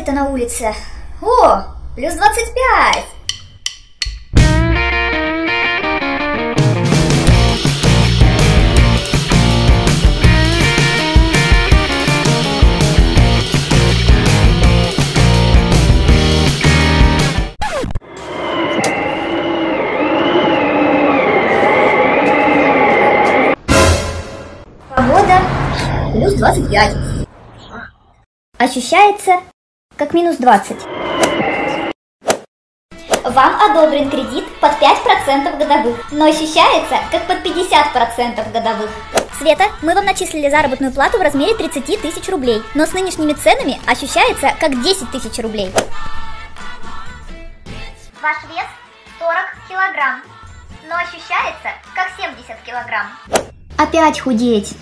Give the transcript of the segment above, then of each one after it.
это на улице? О, плюс 25! Погода плюс 25. Ощущается как минус 20. Вам одобрен кредит под 5% годовых, но ощущается как под 50% годовых. Света, мы вам начислили заработную плату в размере 30 тысяч рублей, но с нынешними ценами ощущается как 10 тысяч рублей. Ваш вес 40 килограмм, но ощущается как 70 килограмм. Опять худеть.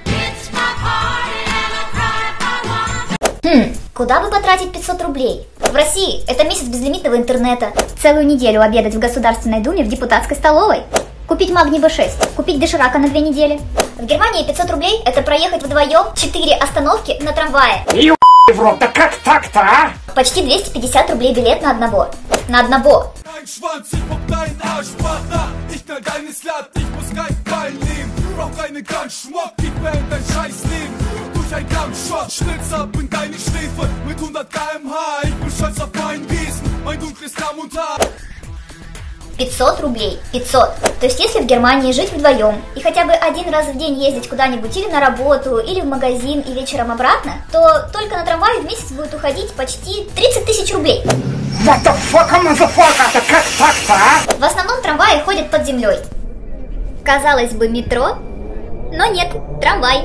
Куда бы потратить 500 рублей? В России это месяц безлимитного интернета, целую неделю обедать в Государственной Думе в депутатской столовой, купить магний B6, купить доширака на 2 недели. В Германии 500 рублей это проехать вдвоем 4 остановки на трамвае. В рот, да как так-то, а? Почти 250 рублей билет на одного. На одного. Ein Kampfschrott, Schnitz ab in deine Schläfe mit 100 km/h. Ich bin stolz auf mein Wesen, mein dunkles Kamutar. 500 рублей. 500. То есть если в Германии жить вдвоем и хотя бы один раз в день ездить куда-нибудь или на работу, или в магазин и вечером обратно, то только на трамвае в месяц будет уходить почти 30 тысяч рублей. What the fuck, motherfucker, да как так-то, а? В основном трамваи ходят под землей. Казалось бы, метро, но нет, трамвай.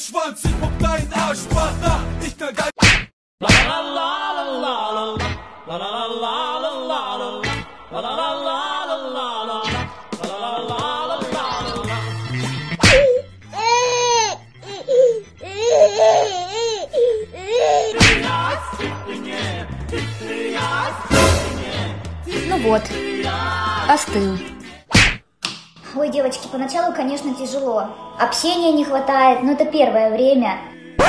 Ну вот, остыл. Ой, девочки, поначалу, конечно, тяжело. Общения не хватает, но это первое время.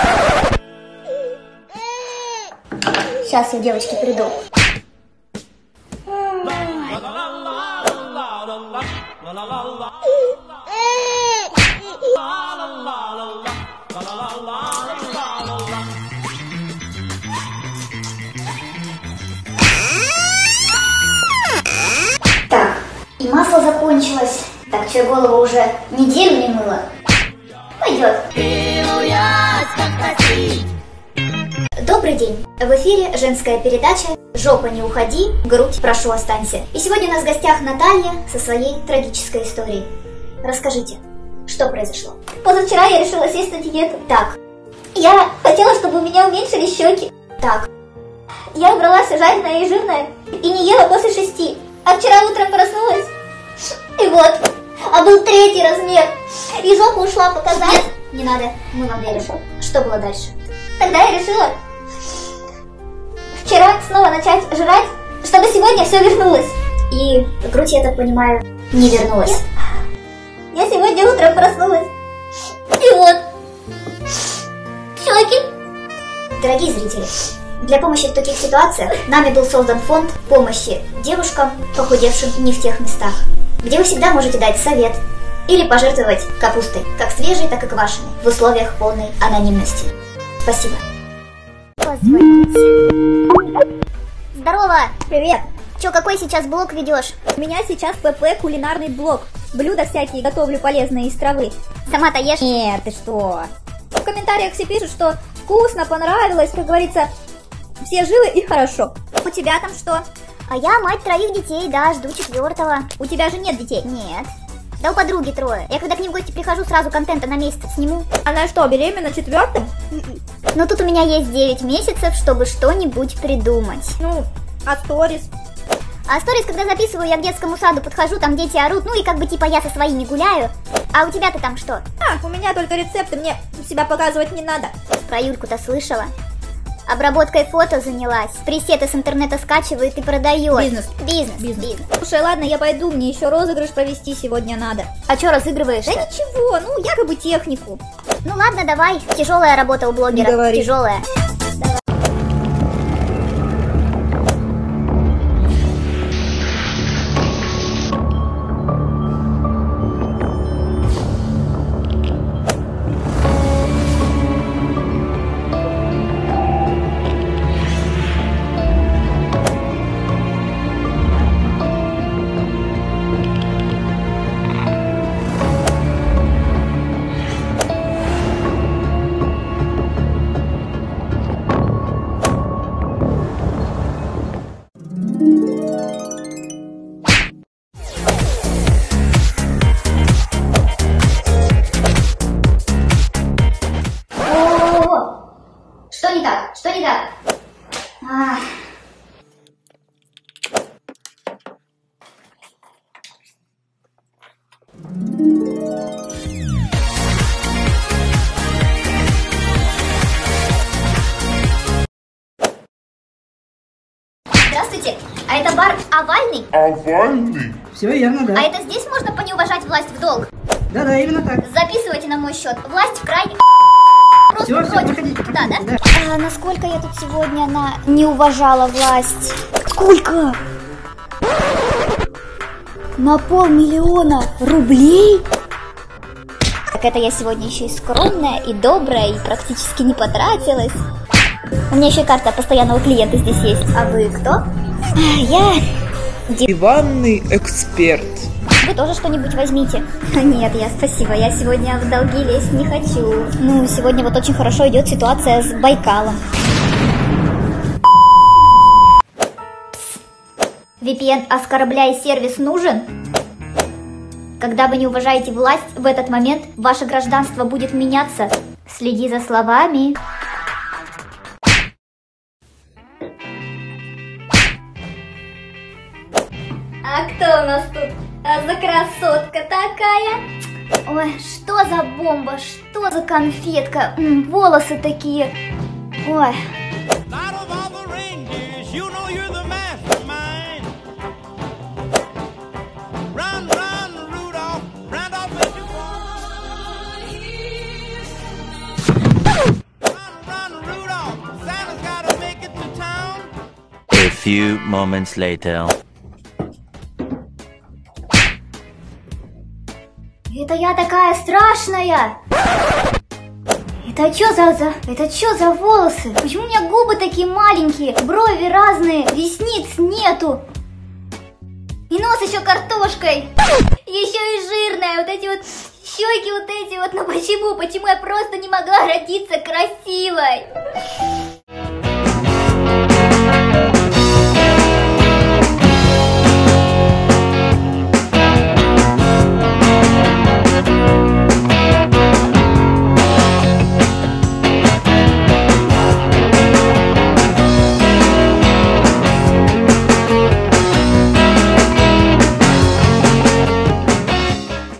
Сейчас я, девочки, приду. Так, и масло закончилось. Так что я голову уже неделю не мыла. Пойдет. Добрый день. В эфире женская передача «Жопа, не уходи, грудь, прошу, останься». И сегодня у нас в гостях Наталья со своей трагической историей. Расскажите, что произошло? Позавчера я решила сесть на диету. Так. Я хотела, чтобы у меня уменьшили щеки. Так. Я убрала все жареное и жирное и не ела после 6. А вчера утром проснулась. И вот. А был 3-й размер. И жопу ушла показать. Нет, не надо, мы вам верим. Что было дальше? Тогда я решила вчера снова начать жрать, чтобы сегодня все вернулось. И грудь, я так понимаю, не вернулась. Я сегодня утром проснулась. И вот. Щеки. Дорогие зрители, для помощи в таких ситуациях нами был создан фонд помощи девушкам, похудевшим не в тех местах, где вы всегда можете дать совет или пожертвовать капустой, как свежей, так и квашеной, в условиях полной анонимности. Спасибо. Позвоните. Здорово! Привет! Чё, какой сейчас блог ведешь? У меня сейчас ПП кулинарный блог. Блюда всякие готовлю полезные из травы. Сама-то ешь? Нет, ты что? В комментариях все пишут, что вкусно, понравилось, как говорится, все живы и хорошо. У тебя там что? А я мать 3 детей, да, жду 4-го. У тебя же нет детей? Нет. Да у подруги 3. Я когда к ним в гости прихожу, сразу контента на месяц сниму. Она что, беременна 4-м? Но тут у меня есть 9 месяцев, чтобы что-нибудь придумать. Ну, а сторис? А сторис, когда записываю, я к детскому саду подхожу, там дети орут, ну и как бы типа я со своими гуляю. А у тебя-то там что? А, у меня только рецепты, мне себя показывать не надо. Про Юльку-то слышала? Обработкой фото занялась, пресеты с интернета скачивает и продает. Бизнес. Слушай, ладно, я пойду, мне еще розыгрыш провести сегодня надо. А что разыгрываешь-то? Да ничего, ну якобы технику. Ну ладно, давай, тяжелая работа у блогера, тяжелая. Здравствуйте. А это бар овальный? Овальный? Все верно, да. А это здесь можно понеуважать власть в долг? Да, именно так. Записывайте на мой счет. Власть крайне... Все, Просто против. проходите. Да, да? Да. А насколько я тут сегодня не уважала власть? Сколько? На 500 000 рублей? Так это я сегодня еще и скромная, и добрая, и практически не потратилась. У меня еще и карта постоянного клиента здесь есть. А вы кто? Я... Диванный эксперт. Вы тоже что-нибудь возьмите. Нет, спасибо, я сегодня в долги лезть не хочу. Ну, сегодня вот очень хорошо идет ситуация с Байкалом. VPN оскорбляй сервис нужен? Когда вы не уважаете власть, в этот момент ваше гражданство будет меняться. Следи за словами. А кто у нас тут за красотка такая? Ой, что за бомба, что за конфетка, волосы такие. Ой. A few moments later. Это я такая страшная? Это что за волосы? Почему у меня губы такие маленькие, брови разные, ресниц нету? И нос еще картошкой. Еще и жирная, вот эти вот щеки вот эти вот. Ну почему я просто не могла родиться красивой?